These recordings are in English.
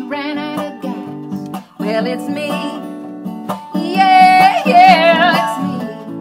ran out of gas. Well, it's me. Yeah, yeah, it's me.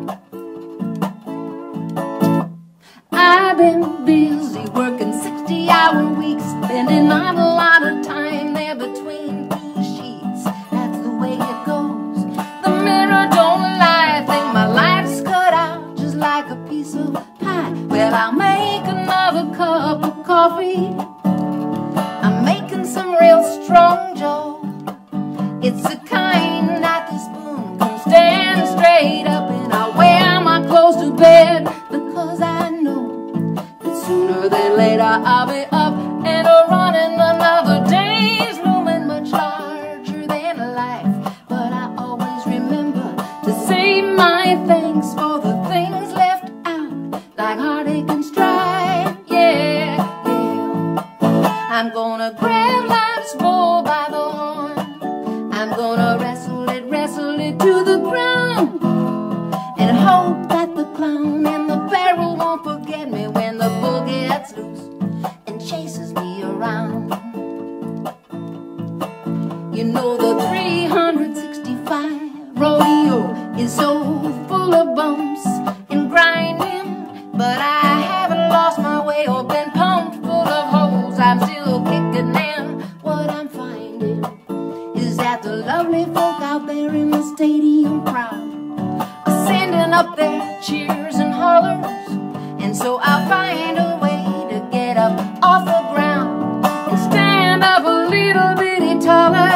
I've been busy working 60-hour weeks, spending not a lot of time there between two sheets. That's the way it goes. The mirror don't lie. I think my life's cut out just like a piece of pie. Well, I'll make another cup of coffee. I'm making some real strong joe. It's the kind that the spoon can stand straight up, and I wear my clothes to bed because I know that sooner than later I'll be up and running. Another day's looming much larger than life, but I always remember to say my thanks for the things left out, like heartache and strife. Yeah, yeah. I'm gonna grab life's bull by the horn. I'm gonna wrestle it to the ground, and hope that the clown in the barrel won't forget me when the bull gets loose and chases me around. You know the 365 rodeo is so full of bumps and grinding, but I haven't lost my way or been pumped full of holes. I'm still kicking, and what I'm finding is that the lovely folk out there in the stadium crowd are sending up their cheers and hollers, and so I'll find a way to get up off the ground and stand up a little bitty taller.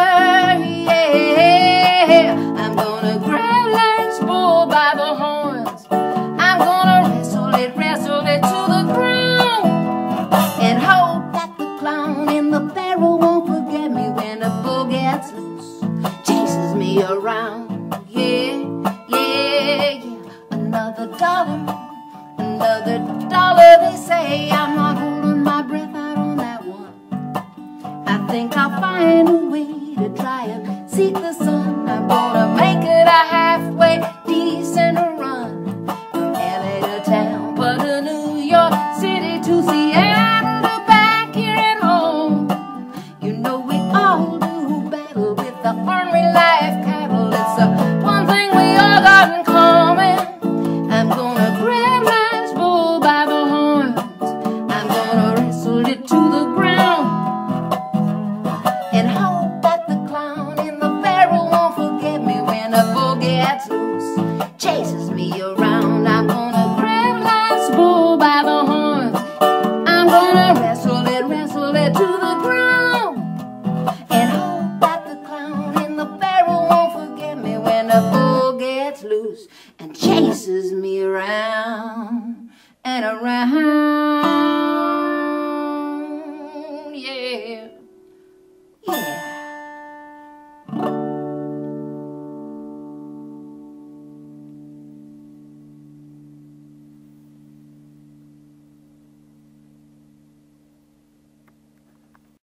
Yeah, I'm gonna grab life's bull by the horns. I'm gonna wrestle it to the ground, and hope that the clown in the barrel won't forget me when the bull gets loose, chases me around. Yeah, yeah, yeah. Another dollar, they say. I'm not holding my breath out on that one. I think I'll find a way to try and seek the sun. I'm gonna make it a halfway decent run from LA to Tampa to New York City to Seattle to back here at home. You know we all do battle with the ornery life cattle. It's the one thing we all got in common. I'm gonna grab life's bull by the horns. I'm gonna wrestle it to the ground, and hope that the clown in the barrel won't forget me when the bull gets loose, chases me around. I'm gonna grab life's bull by the horns. I'm gonna wrestle it to the ground, and hope that the clown in the barrel won't forget me when the bull gets loose and chases me around and around.